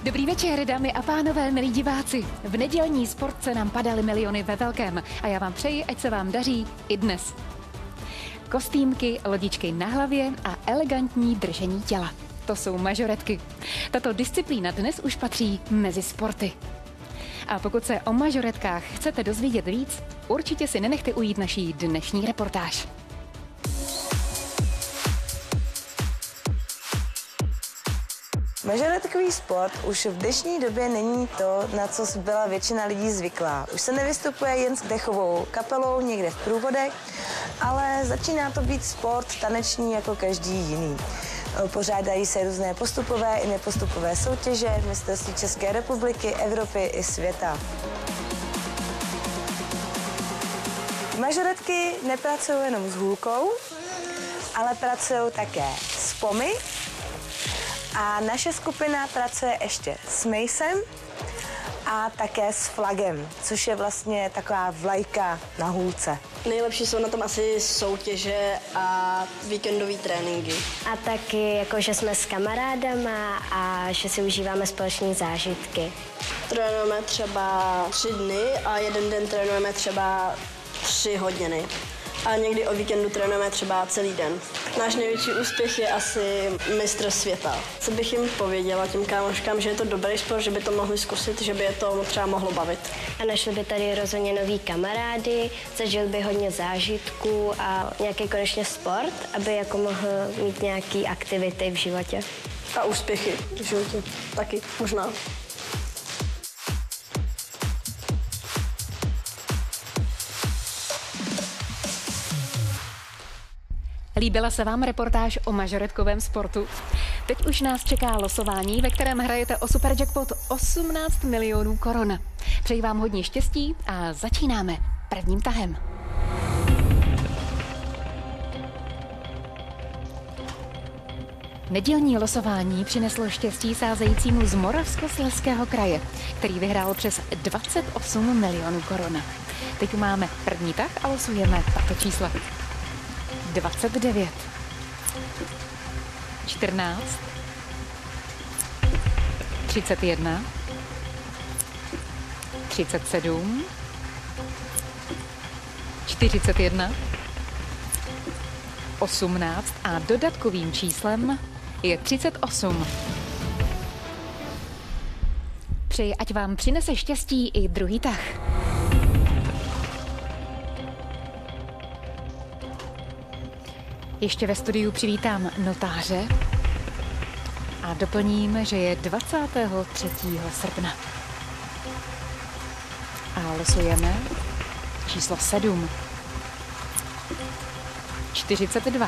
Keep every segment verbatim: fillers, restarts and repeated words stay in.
Dobrý večer, dámy a pánové, milí diváci. V nedělní sportce nám padaly miliony ve velkém a já vám přeji, ať se vám daří i dnes. Kostýmky, lodičky na hlavě a elegantní držení těla. To jsou mažoretky. Tato disciplína dnes už patří mezi sporty. A pokud se o mažoretkách chcete dozvědět víc, určitě si nenechte ujít naší dnešní reportáž. Mažoretkový sport už v dnešní době není to, na co byla většina lidí zvyklá. Už se nevystupuje jen s dechovou kapelou někde v průvodech, ale začíná to být sport taneční jako každý jiný. Pořádají se různé postupové i nepostupové soutěže, mistrovství České republiky, Evropy i světa. Mažoretky nepracují jenom s hůlkou, ale pracují také s pomy. A naše skupina pracuje ještě s mejsem a také s flagem, což je vlastně taková vlajka na hůlce. Nejlepší jsou na tom asi soutěže a víkendové tréninky. A taky jako, že jsme s kamarádama a že si užíváme společné zážitky. Trénujeme třeba tři dny a jeden den trénujeme třeba tři hodiny. A někdy o víkendu trénujeme třeba celý den. Náš největší úspěch je asi mistr světa. Co bych jim pověděla těm kámoškám, že je to dobrý sport, že by to mohli zkusit, že by je to třeba mohlo bavit. A našli by tady rozhodně nový kamarády, zažili by hodně zážitků a nějaký konečně sport, aby jako mohl mít nějaké aktivity v životě. A úspěchy v životě taky možná. Líbila se vám reportáž o mažoretkovém sportu? Teď už nás čeká losování, ve kterém hrajete o superjackpot osmnáct milionů korun. Přeji vám hodně štěstí a začínáme prvním tahem. Nedělní losování přineslo štěstí sázejícímu z Moravskoslezského kraje, který vyhrál přes dvacet osm milionů korun. Teď tu máme první tah a losujeme tato čísla. dvacet devět, čtrnáct, třicet jedna, třicet sedm, čtyřicet jedna, osmnáct a dodatkovým číslem je třicet osm. Přeji, ať vám přinese štěstí i druhý tah. Ještě ve studiu přivítám notáře a doplním, že je dvacátého třetího srpna. A losujeme číslo sedm, čtyřicet dva,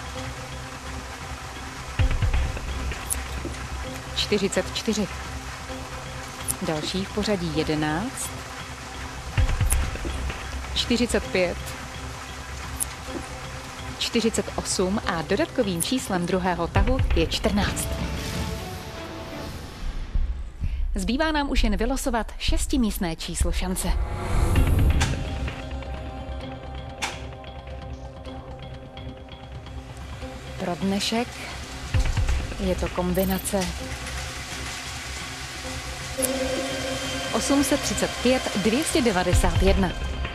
čtyřicet čtyři, další v pořadí jedenáct, čtyřicet pět, čtyřicet osm a dodatkovým číslem druhého tahu je čtrnáct. Zbývá nám už jen vylosovat šestimístné číslo šance. Pro dnešek je to kombinace osm set třicet pět, dvě stě devadesát jedna.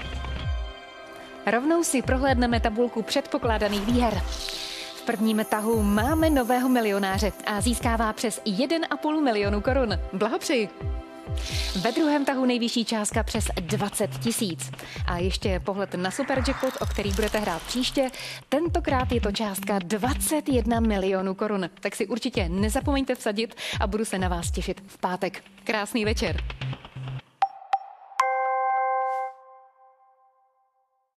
Rovnou si prohlédneme tabulku předpokládaných výher. V prvním tahu máme nového milionáře a získává přes jeden a půl milionu korun. Blahopřeji. Ve druhém tahu nejvyšší částka přes dvacet tisíc. A ještě pohled na superjackpot, o který budete hrát příště. Tentokrát je to částka dvacet jedna milionů korun. Tak si určitě nezapomeňte vsadit a budu se na vás těšit v pátek. Krásný večer.